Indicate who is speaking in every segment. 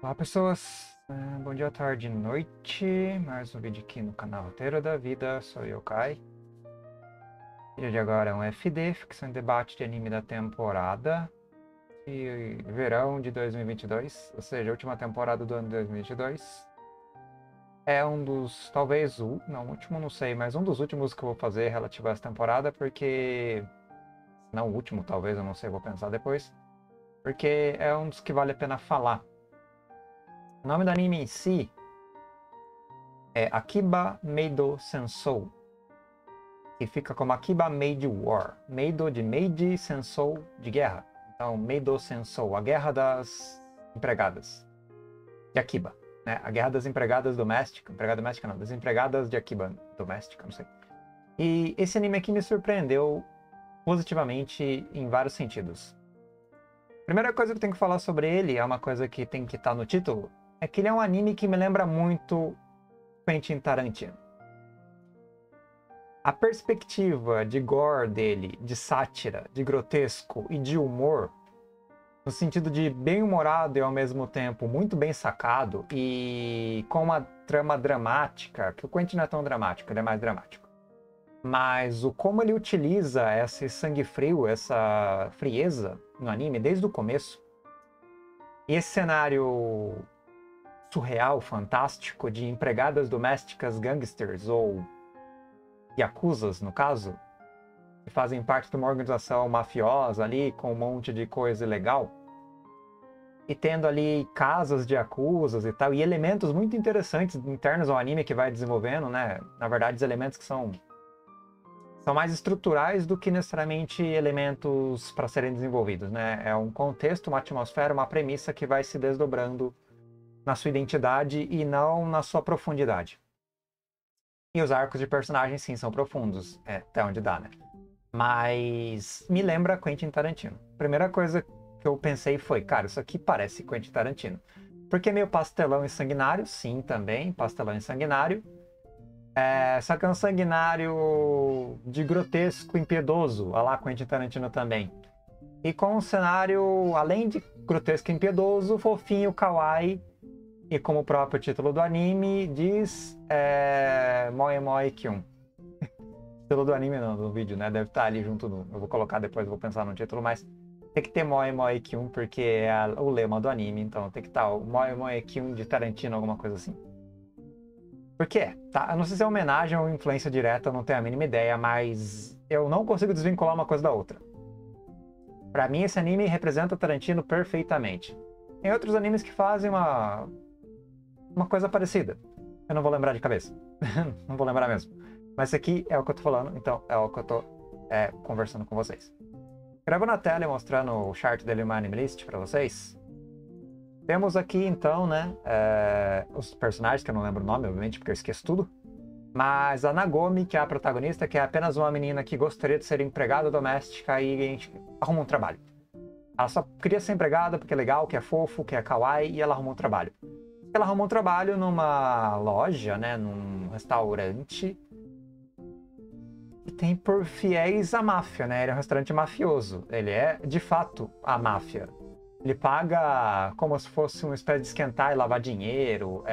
Speaker 1: Olá pessoas, bom dia, tarde, noite, mais um vídeo aqui no canal Roteiro da Vida, sou eu, Kai. O vídeo de agora é um FD, ficção e debate de anime da temporada de verão de 2022, ou seja, a última temporada do ano de 2022. É um dos, talvez não, o último não sei, mas um dos últimos que eu vou fazer relativo a essa temporada, porque... Não o último, talvez, eu não sei, vou pensar depois. Porque é um dos que vale a pena falar. O nome do anime em si é Akiba Meido Sensou, que fica como Akiba Maid War. Meido de Maid, Sensou de guerra. Então, Meido Sensou, a guerra das empregadas de Akiba. Né? A guerra das empregadas domésticas. Empregada doméstica não, das empregadas de Akiba doméstica, não sei. E esse anime aqui me surpreendeu positivamente em vários sentidos. Primeira coisa que eu tenho que falar sobre ele, é uma coisa que tem que estar no título, é que ele é um anime que me lembra muito Quentin Tarantino. A perspectiva de gore dele, de sátira, de grotesco e de humor, no sentido de bem-humorado e ao mesmo tempo muito bem sacado e com uma trama dramática, que o Quentin não é tão dramático, ele é mais dramático. Mas o como ele utiliza esse sangue frio, essa frieza no anime desde o começo, e esse cenário surreal, fantástico de empregadas domésticas gangsters ou yakuzas, no caso, que fazem parte de uma organização mafiosa ali com um monte de coisa ilegal, e tendo ali casas de yakuzas e tal, e elementos muito interessantes internos ao anime que vai desenvolvendo, né? Na verdade, os elementos que são mais estruturais do que necessariamente elementos para serem desenvolvidos, né? É um contexto, uma atmosfera, uma premissa que vai se desdobrando na sua identidade e não na sua profundidade. E os arcos de personagens, sim, são profundos, até onde dá, né? Mas me lembra Quentin Tarantino. Primeira coisa que eu pensei foi, cara, isso aqui parece Quentin Tarantino. Porque é meio pastelão e sanguinário, sim, também, pastelão e sanguinário. Só que é um sanguinário de grotesco, impiedoso, a lá Quentin Tarantino também. E com um cenário, além de grotesco e impiedoso, fofinho, kawaii, e como o próprio título do anime diz, Moe Moe Kyun. Título do anime não, do vídeo, né? Deve estar ali junto no... Eu vou colocar depois, vou pensar no título, mas tem que ter Moe Moe Kyun, porque é o lema do anime, então tem que estar o Moe Moe Kyun de Tarantino, alguma coisa assim. Por quê? Tá? Eu não sei se é homenagem ou influência direta, eu não tenho a mínima ideia, mas eu não consigo desvincular uma coisa da outra. Pra mim, esse anime representa Tarantino perfeitamente. Tem outros animes que fazem uma coisa parecida. Eu não vou lembrar de cabeça. Não vou lembrar mesmo. Mas esse aqui é o que eu tô falando, então é o que eu tô conversando com vocês. Gravo na tela e mostrando o chart dele, uma anime list pra vocês. Temos aqui, então, né, os personagens, que eu não lembro o nome, obviamente, porque eu esqueço tudo. Mas a Nagomi, que é a protagonista, que é apenas uma menina que gostaria de ser empregada doméstica e a gente arruma um trabalho. Ela só queria ser empregada porque é legal, que é fofo, que é kawaii, e ela arrumou um trabalho. Ela arrumou um trabalho numa loja, né, num restaurante, que tem por fiéis a máfia, né? Ele é um restaurante mafioso. Ele é, de fato, a máfia. Ele paga como se fosse uma espécie de esquentar e lavar dinheiro,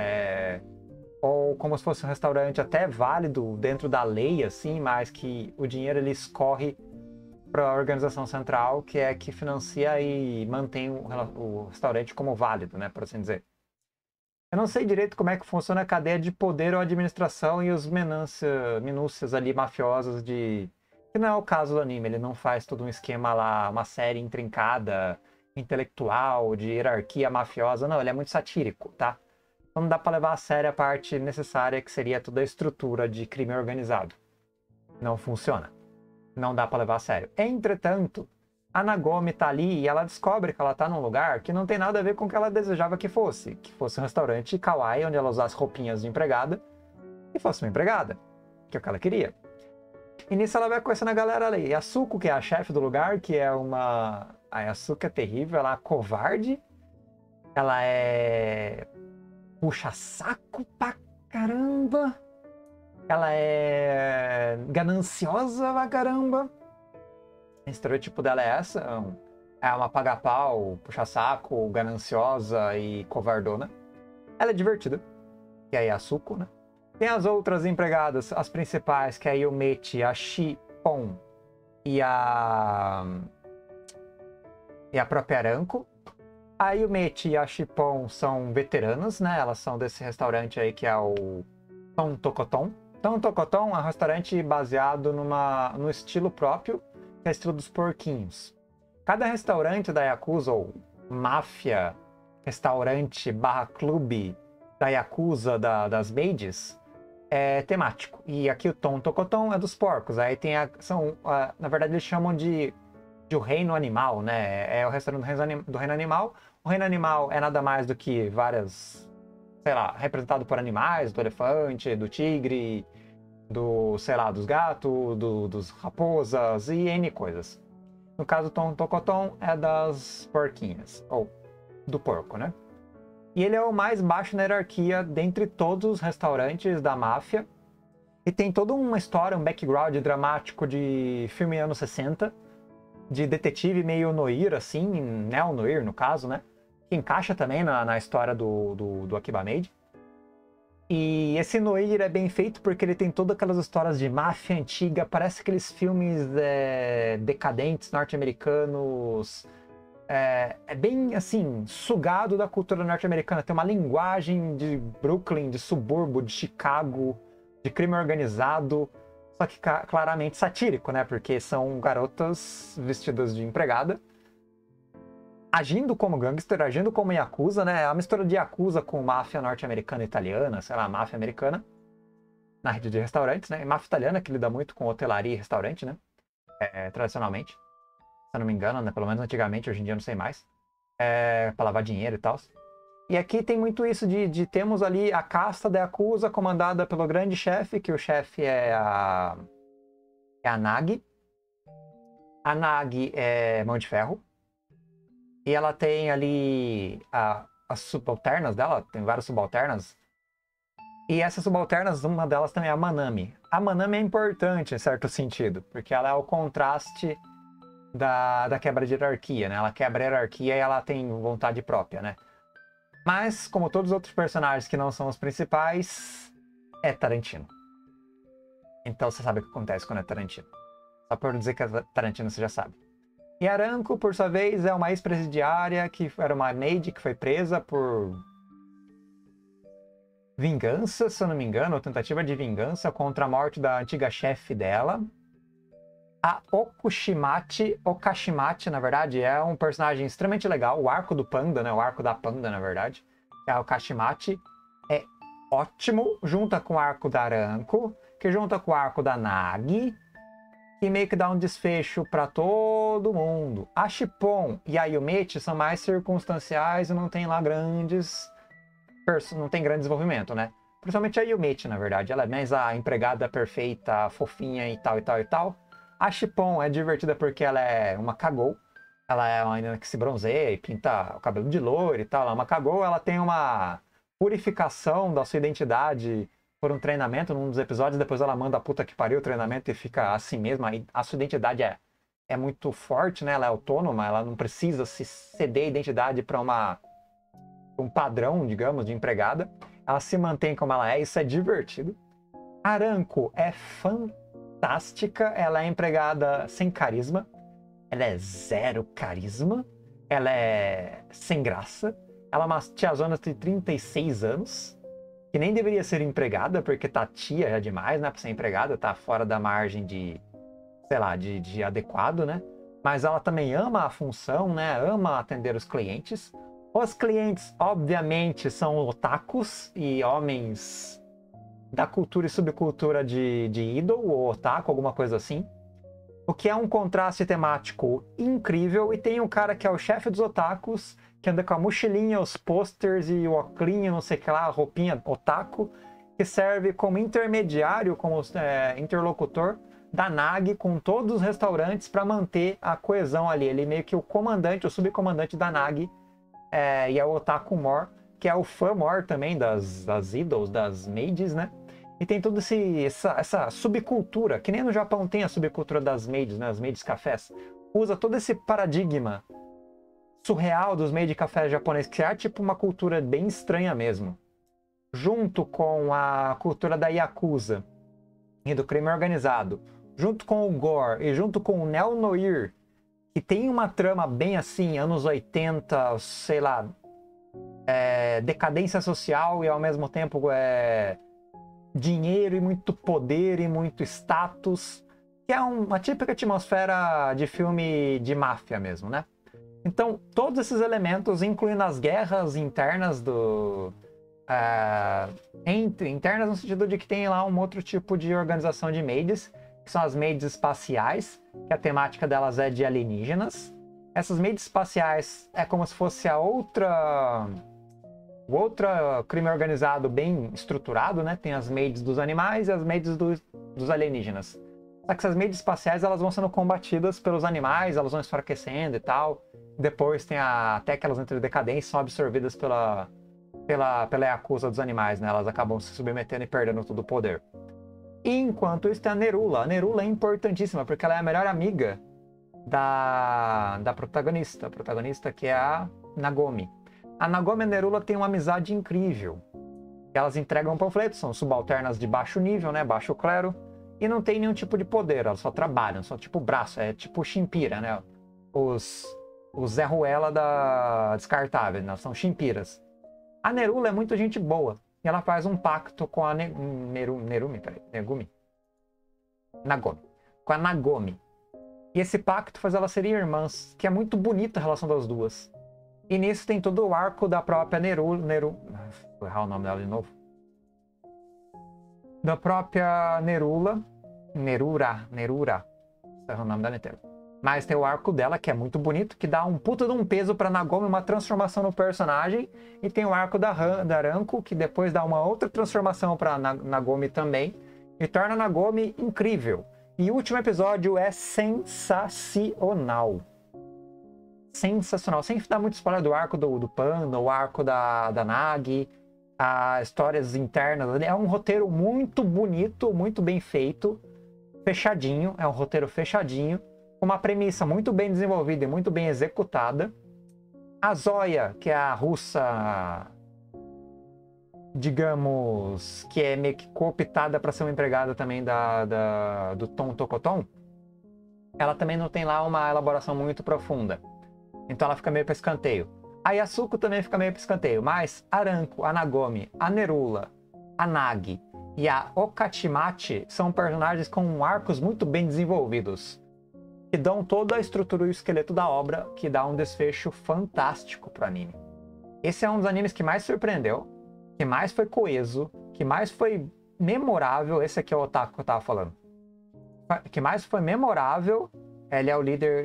Speaker 1: ou como se fosse um restaurante até válido dentro da lei, assim, mas que o dinheiro ele escorre para a organização central, que é que financia e mantém o restaurante como válido, né, por assim dizer. Eu não sei direito como é que funciona a cadeia de poder ou administração e os minúcias ali mafiosas de... Que não é o caso do anime, ele não faz todo um esquema lá, uma série intrincada, intelectual, de hierarquia mafiosa, não, ele é muito satírico, tá? Então não dá para levar a sério a parte necessária que seria toda a estrutura de crime organizado. Não funciona. Não dá para levar a sério. Entretanto, a Nagomi tá ali e ela descobre que ela tá num lugar que não tem nada a ver com o que ela desejava que fosse um restaurante kawaii, onde ela usasse roupinhas de empregada e fosse uma empregada, que é o que ela queria. E nisso ela vai conhecendo a galera ali. Yasuko, que é a chefe do lugar, que é uma... A Yasuko é terrível, ela é covarde, ela é... puxa saco pra caramba, ela é gananciosa pra caramba. O estereotipo dela é essa, É uma paga-pau, puxa-saco, gananciosa e covardona. Ela é divertida, que é a Yasuko, né? Tem as outras empregadas, as principais, que é a Yumechi, a Shipon e a própria Aranko. A Yumechi e a Shipon são veteranas, né? Elas são desse restaurante aí que é o Ton Tokoton. Ton Tokoton é um restaurante baseado no estilo próprio, que é o estilo dos porquinhos. Cada restaurante da Yakuza, ou máfia, restaurante barra clube da Yakuza das Maids, é temático. E aqui o Ton Tokoton é dos porcos. Aí tem na verdade eles chamam de o reino animal, né? É o restaurante do reino animal. O reino animal é nada mais do que várias, sei lá, representado por animais, do elefante, do tigre, sei lá, dos gatos, dos raposas e N coisas. No caso, Ton Tokoton é das porquinhas, ou do porco, né? E ele é o mais baixo na hierarquia dentre todos os restaurantes da máfia. E tem toda uma história, um background dramático de filme anos 60, de detetive meio noir, assim, neo-noir no caso, né? Que encaixa também na história do Akiba Maid. E esse noir é bem feito porque ele tem todas aquelas histórias de máfia antiga, parece aqueles filmes decadentes norte-americanos. É bem, assim, sugado da cultura norte-americana. Tem uma linguagem de Brooklyn, de subúrbio, de Chicago, de crime organizado, só que claramente satírico, né? Porque são garotas vestidas de empregada, agindo como gangster, agindo como Yakuza, né? É uma mistura de Yakuza com máfia norte-americana e italiana, sei lá, máfia americana, na rede de restaurantes, né? E máfia italiana, que lida muito com hotelaria e restaurante, né? Tradicionalmente. Se eu não me engano, né? Pelo menos antigamente, hoje em dia eu não sei mais. Pra lavar dinheiro e tal. E aqui tem muito isso de temos ali a casta da Yakuza comandada pelo grande chefe, que o chefe é a Nagi. A Nagi é mão de ferro. E ela tem ali as subalternas dela, tem várias subalternas. E essas subalternas, uma delas também é a Manami. A Manami é importante em certo sentido, porque ela é o contraste da quebra de hierarquia, né? Ela quebra a hierarquia e ela tem vontade própria, né? Mas, como todos os outros personagens que não são os principais, é Tarantino. Então você sabe o que acontece quando é Tarantino. Só por dizer que é Tarantino você já sabe. E Aranko, por sua vez, é uma ex-presidiária que era uma maid que foi presa por vingança, se eu não me engano, ou tentativa de vingança contra a morte da antiga chefe dela. A Okashimachi, na verdade, é um personagem extremamente legal. O arco do panda, né? O arco da panda, na verdade. A Okashimachi é ótimo, junta com o arco da Aranko, que junta com o arco da Nagi, que meio que dá um desfecho para todo mundo. A Shipon e a Yumechi são mais circunstanciais e não tem lá não tem grande desenvolvimento, né? Principalmente a Yumechi, na verdade. Ela é mais a empregada perfeita, fofinha e tal, e tal, e tal. A Shipon é divertida porque ela é uma cagou. Ela é uma menina que se bronzeia e pinta o cabelo de loiro e tal. Ela é uma cagou, ela tem uma purificação da sua identidade por um treinamento num dos episódios, depois ela manda a puta que pariu o treinamento e fica assim mesmo. Aí a sua identidade é muito forte, né? Ela é autônoma, ela não precisa se ceder a identidade para um padrão, digamos, de empregada. Ela se mantém como ela é, isso é divertido. Aranko é fantástica, ela é empregada sem carisma, ela é zero carisma, ela é sem graça, ela é uma tiazona de 36 anos, que nem deveria ser empregada, porque tá tia já demais, né, pra ser empregada, tá fora da margem de, sei lá, de adequado, né? Mas ela também ama a função, né? Ama atender os clientes. Os clientes, obviamente, são otakus e homens da cultura e subcultura de idol, ou otaku, alguma coisa assim. O que é um contraste temático incrível. E tem um cara que é o chefe dos otakus, que anda com a mochilinha, os posters e o óculinho, não sei o que lá, a roupinha otaku, que serve como intermediário, como interlocutor da Nagi com todos os restaurantes para manter a coesão ali. Ele é meio que o comandante, o subcomandante da Nagi, e é o Otaku Mor, que é o fã Mor também das idols, das maids, né? E tem toda essa subcultura, que nem no Japão tem a subcultura das maids, né? As maids cafés. Usa todo esse paradigma surreal dos meios de café japonês, que é tipo uma cultura bem estranha mesmo, junto com a cultura da Yakuza e do crime organizado, junto com o gore e junto com o neo-noir, que tem uma trama bem assim, anos 80, sei lá, decadência social e ao mesmo tempo dinheiro e muito poder e muito status, que é uma típica atmosfera de filme de máfia mesmo, né? Então, todos esses elementos, incluindo as guerras internas internas no sentido de que tem lá um outro tipo de organização de maids, que são as maids espaciais, que a temática delas é de alienígenas. Essas maids espaciais é como se fosse o outro crime organizado bem estruturado, né? Tem as maids dos animais e as maids dos alienígenas. Só que essas maids espaciais elas vão sendo combatidas pelos animais, elas vão enfraquecendo e tal. Depois tem até que elas entram em decadência, são absorvidas pela Yakuza dos animais, né? Elas acabam se submetendo e perdendo todo o poder. E enquanto isso tem a Nerula. A Nerula é importantíssima porque ela é a melhor amiga da protagonista. A protagonista que é a Nagomi. A Nagomi e a Nerula têm uma amizade incrível. Elas entregam panfletos, são subalternas de baixo nível, né? Baixo clero. E não tem nenhum tipo de poder, elas só trabalham, só tipo braço, é tipo Chimpira, né? Os Zé Ruela da Descartável, né? São Chimpiras. A Nerula é muito gente boa. E ela faz um pacto com a Nagomi. Com a Nagomi. E esse pacto faz elas serem irmãs, que é muito bonita a relação das duas. E nisso tem todo o arco da própria Nerula. Vou errar o nome dela de novo. Da própria Nerula. Nerura. Esse é o nome dela inteiro. Mas tem o arco dela, que é muito bonito, que dá um puta de um peso pra Nagomi, uma transformação no personagem. E tem o arco da Ranko, que depois dá uma outra transformação pra Nagomi também. E torna a Nagomi incrível. E o último episódio é sensacional. Sensacional. Sem dar muito spoiler do arco do Panda, o arco da Nagi, as histórias internas. É um roteiro muito bonito, muito bem feito. Fechadinho. É um roteiro fechadinho. Uma premissa muito bem desenvolvida e muito bem executada. A Zoya, que é a russa, digamos, que é meio que cooptada para ser uma empregada também do Tom Tokoton, ela também não tem lá uma elaboração muito profunda. Então ela fica meio para escanteio. A Yasuko também fica meio para escanteio, mas a Ranko, a Nagomi, a Nerula, a Nagi e a Okachimachi são personagens com arcos muito bem desenvolvidos, que dão toda a estrutura e o esqueleto da obra, que dá um desfecho fantástico pro anime. Esse é um dos animes que mais surpreendeu, que mais foi coeso, que mais foi memorável. Esse aqui é o otaku que eu tava falando. Que mais foi memorável. Ele é o líder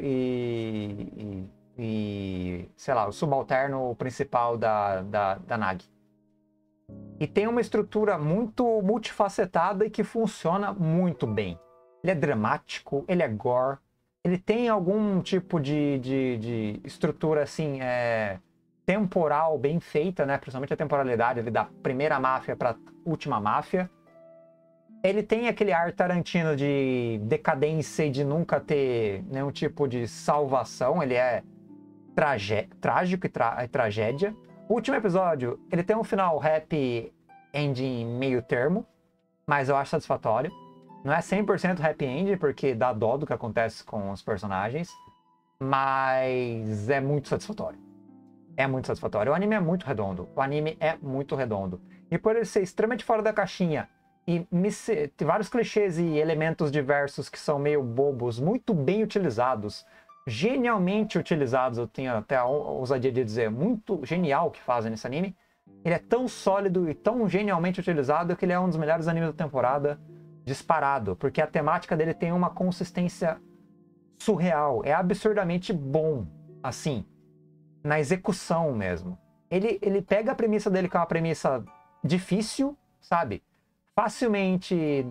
Speaker 1: sei lá, o subalterno principal da Nagi. E tem uma estrutura muito multifacetada e que funciona muito bem. Ele é dramático, ele é gore, ele tem algum tipo de estrutura assim, temporal bem feita, né? Principalmente a temporalidade ali da primeira máfia para a última máfia. Ele tem aquele ar Tarantino de decadência e de nunca ter nenhum tipo de salvação. Ele é trágico e tragédia. O último episódio, ele tem um final happy ending meio termo, mas eu acho satisfatório. Não é 100% happy end, porque dá dó do que acontece com os personagens, mas é muito satisfatório. É muito satisfatório. O anime é muito redondo. E por ele ser extremamente fora da caixinha e tem vários clichês e elementos diversos que são meio bobos, muito bem utilizados, genialmente utilizados, eu tenho até a ousadia de dizer, muito genial o que fazem nesse anime. Ele é tão sólido e tão genialmente utilizado que ele é um dos melhores animes da temporada, disparado, porque a temática dele tem uma consistência surreal, é absurdamente bom, assim, na execução mesmo. Ele pega a premissa dele, que é uma premissa difícil, sabe? Facilmente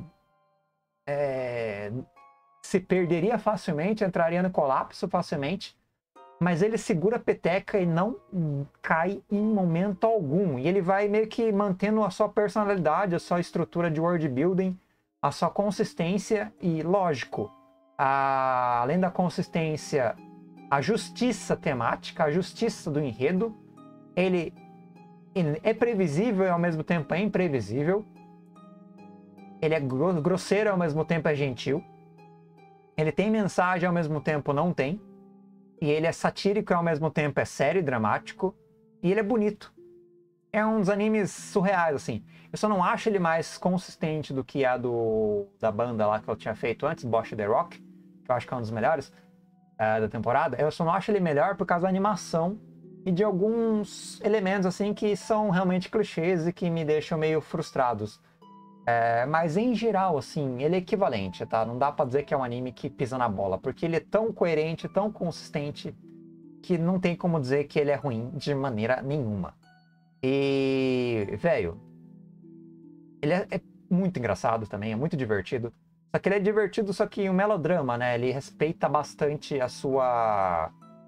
Speaker 1: se perderia facilmente, entraria no colapso facilmente, mas ele segura a peteca e não cai em momento algum. E ele vai meio que mantendo a sua personalidade, a sua estrutura de world building, a sua consistência e, lógico, além da consistência, a justiça temática, a justiça do enredo. Ele é previsível e ao mesmo tempo é imprevisível. Ele é grosseiro e ao mesmo tempo é gentil. Ele tem mensagem e ao mesmo tempo não tem. E ele é satírico e ao mesmo tempo é sério e dramático. E ele é bonito. É um dos animes surreais, assim. Eu só não acho ele mais consistente do que a da banda lá que eu tinha feito antes, Bosch The Rock, que eu acho que é um dos melhores da temporada. Eu só não acho ele melhor por causa da animação e de alguns elementos, assim, que são realmente clichês e que me deixam meio frustrados. Mas em geral, assim, ele é equivalente, tá? Não dá pra dizer que é um anime que pisa na bola, porque ele é tão coerente, tão consistente, que não tem como dizer que ele é ruim de maneira nenhuma. E, velho, ele é muito engraçado também, é muito divertido. Só que ele é divertido, só que um melodrama, né? Ele respeita bastante a sua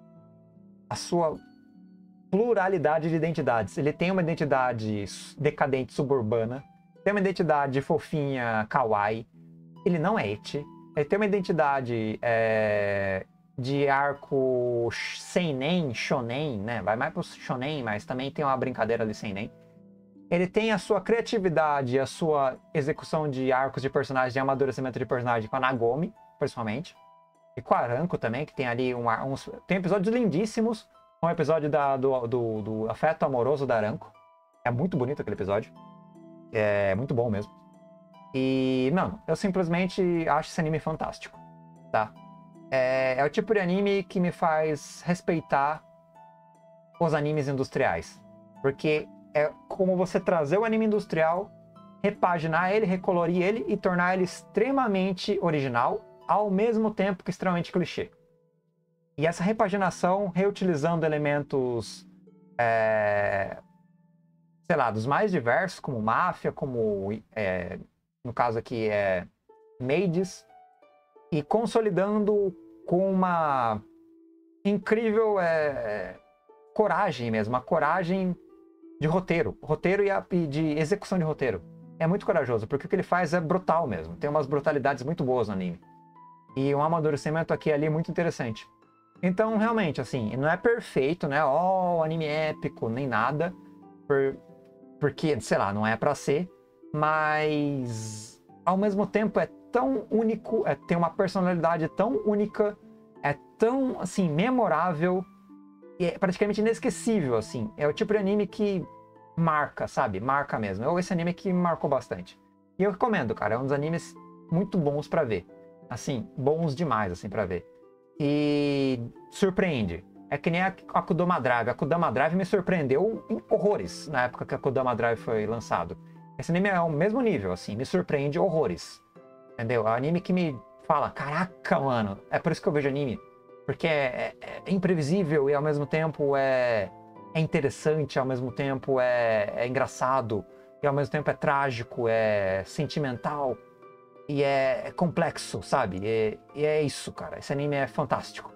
Speaker 1: pluralidade de identidades. Ele tem uma identidade decadente suburbana, tem uma identidade fofinha kawaii, ele não é ecchi, ele tem uma identidade de arco seinen, shonen, né? Vai mais pro shonen, mas também tem uma brincadeira ali seinen. Ele tem a sua criatividade, a sua execução de arcos de personagem, de amadurecimento de personagem com a Nagomi, principalmente. E com a Aranko também, que tem ali tem episódios lindíssimos. Um episódio do afeto amoroso da Aranko. É muito bonito aquele episódio. É muito bom mesmo. E, mano, eu simplesmente acho esse anime fantástico, tá? É o tipo de anime que me faz respeitar os animes industriais. Porque é como você trazer o anime industrial, repaginar ele, recolorir ele e tornar ele extremamente original, ao mesmo tempo que extremamente clichê. E essa repaginação, reutilizando elementos, sei lá, dos mais diversos, como máfia, como, no caso aqui, maids, e consolidando com uma incrível coragem mesmo, uma coragem de roteiro e de execução de roteiro. É muito corajoso, porque o que ele faz é brutal mesmo. Tem umas brutalidades muito boas no anime. E um amadurecimento aqui e ali muito interessante. Então, realmente, assim, não é perfeito, né? O anime épico, nem nada. Porque, sei lá, não é pra ser. Mas, ao mesmo tempo, é tão único, tem uma personalidade tão única, é tão, assim, memorável. E é praticamente inesquecível, assim. É o tipo de anime que marca, sabe? Marca mesmo. Esse anime que me marcou bastante. E eu recomendo, cara. É um dos animes muito bons pra ver. Assim, bons demais, assim, pra ver. E surpreende. É que nem a Akudama Drive. A Akudama Drive me surpreendeu em horrores na época que a Akudama Drive foi lançado. Esse anime é o mesmo nível, assim. Me surpreende horrores. Entendeu? É um anime que me fala, caraca, mano. É por isso que eu vejo anime. Porque é imprevisível e ao mesmo tempo é interessante, ao mesmo tempo é engraçado, e ao mesmo tempo é trágico, é sentimental, e é complexo, sabe? E é isso, cara. Esse anime é fantástico.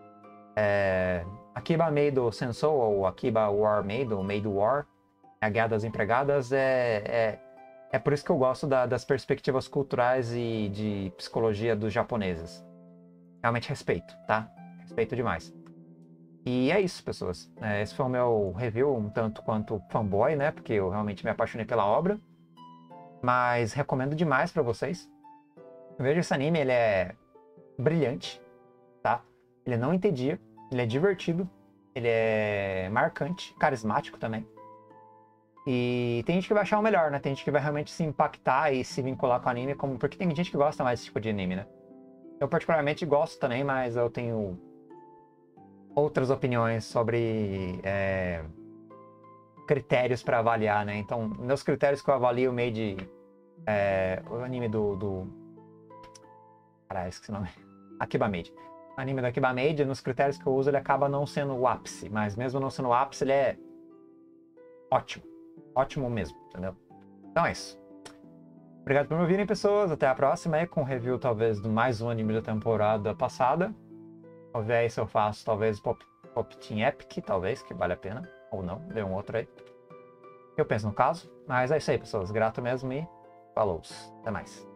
Speaker 1: Akiba Maid Sensou, ou Akiba War Maid, ou Maid War, a Guerra das Empregadas, é por isso que eu gosto das perspectivas culturais e de psicologia dos japoneses. Realmente respeito, tá? Respeito demais. E é isso, pessoas. Esse foi o meu review, um tanto quanto fanboy, né? Porque eu realmente me apaixonei pela obra. Mas recomendo demais pra vocês. Veja esse anime, ele é brilhante, tá? Ele não entedia, ele é divertido, ele é marcante, carismático também. E tem gente que vai achar o melhor, né? Tem gente que vai realmente se impactar e se vincular com o anime, porque tem gente que gosta mais desse tipo de anime, né? Eu particularmente gosto também, mas eu tenho outras opiniões sobre critérios para avaliar, né? Então, meus critérios que eu avalio o o anime Caralho, esqueci o nome. Akiba Maid. O anime do Akiba Maid, nos critérios que eu uso, ele acaba não sendo o ápice. Mas mesmo não sendo o ápice, ele é ótimo. Ótimo mesmo, entendeu? Então é isso. Obrigado por me ouvirem, pessoas. Até a próxima aí, com um review, talvez, de mais um anime da temporada passada. Vou ver aí se eu faço, talvez, Pop Team Epic, talvez, que vale a pena. Ou não, dê um outro aí. Eu penso no caso. Mas é isso aí, pessoas. Grato mesmo e falou. Até mais.